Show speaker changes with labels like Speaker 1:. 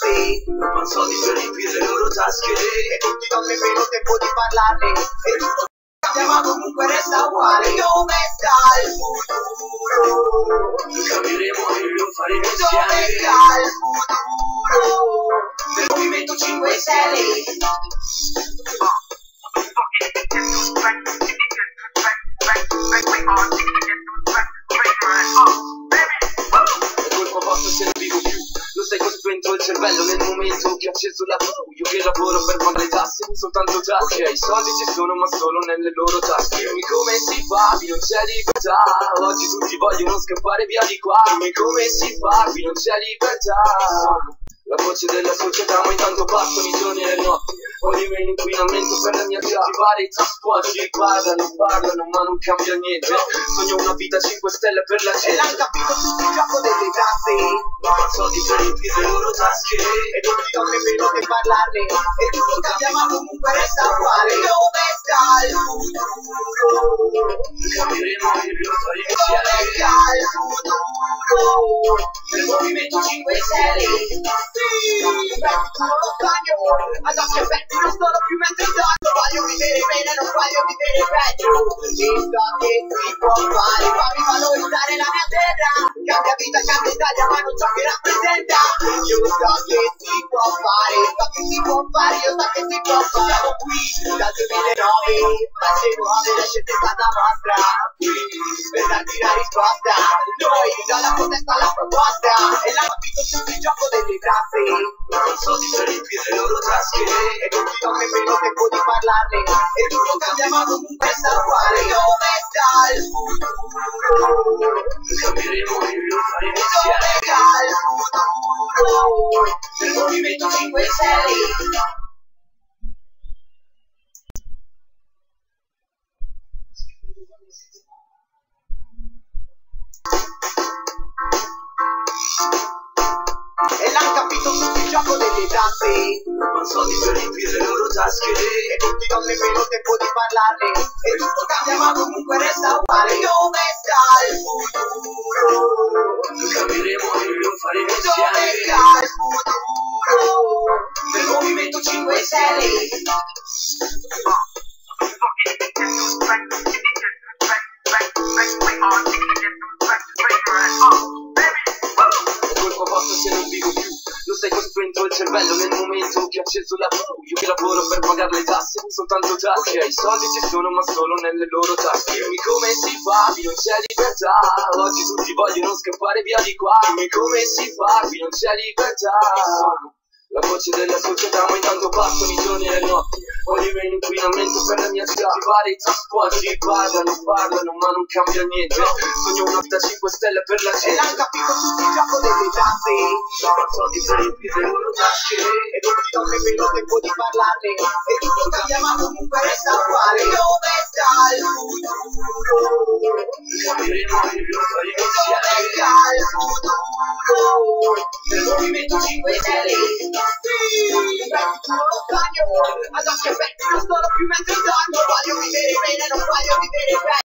Speaker 1: case, non soldi per riempire le loro tasche e non ti do nemmeno tempo di parlarne e tutto cambia ma comunque resta uguale. Dove sta il futuro? Lo cambieremo e lo faremo insieme. Dove sta il futuro? Del Movimento 5 Stelle. Se non vivo più, lo sai che ho spento il cervello nel momento che ho acceso la TV. Io che lavoro per pagare le tasse, soltanto tasse. Ok, i soldi ci sono ma solo nelle loro tasche. Dimmi come si fa, qui non c'è libertà. Oggi tutti vogliono scappare via di qua. Dimmi come si fa, qui non c'è libertà. La voce della società, ma intanto passano i giorni e le notti. Voglio meno inquinamento per la mia città. I trasporti parlano, ma non cambia niente. Sogno una vita 5 stelle per la gente. E l'hanno capito tutto il gioco delle tasse. Ma non soldi per riempire le loro tasche e non ti do nemmeno che parlarne. E tutto cambia ma comunque resta uguale. Dove sta il futuro? Lo cambieremo e lo faremo insieme. Dove sta il futuro? Del Movimento 5 Stelle. Non lo sbaglio, ad occhio aperti non sono più mentre dormo. Voglio vivere bene, non voglio vivere peggio. Visto che si può fare, fammi valorizzare la mia terra. Cambia vita, cambia Italia, ma non ciò che rappresenta. Io so che si può fare, so che si può fare, io so che si può fare. Siamo qui dal 2009, pace nuove, la scelta è stata vostra. Qui per darti la risposta, noi dalla protesta alla proposta. E l'hanno capito tutto il gioco delle tasse. Non soldi per riempire le loro tasche e non ti do nemmeno tempo di parlarne. E tutto cambia ma comunque sta uguale. Dove sta il futuro? Lo cambieremo e lo faremo insieme. Dove sta il futuro? Del Movimento 5 Stelle. E l'hanno capito tutto il gioco delle tasse. Non soldi per riempire le loro tasche e non ti do nemmeno tempo di parlarne. E tutto cambia ma comunque resta uguale. Dove sta il futuro? Lo cambieremo e lo faremo insieme. Dove sta il futuro? Del Movimento 5 Stelle. Se non vivo più, lo sai che ho spento il cervello nel momento che ho acceso la TV. Io che lavoro per pagare le tasse, soltanto tasse. Ok, i soldi ci sono ma solo nelle loro tasche. Dimmi come si fa, qui non c'è libertà. Oggi tutti vogliono scappare via di qua. Dimmi come si fa, qui non c'è libertà. La voce della società, ma intanto passano i giorni e le notti. Voglio meno inquinamento per la mia città. I trasporti parlano, ma non cambia niente. Sogno una vita 5 stelle per la gente. E l'hanno capito tutto il gioco delle tasse. Non soldi per riempire le loro tasche e non ti do nemmeno tempo di parlarne. E tutto cambia ma comunque resta uguale. Dove sta il futuro? Lo cambieremo e lo faremo insieme. Dove sta il futuro? Del Movimento 5 Stelle. Non lo sbaglio, ad occhio aperti non sono più mentre dormo. Voglio vivere bene, non voglio vivere peggio.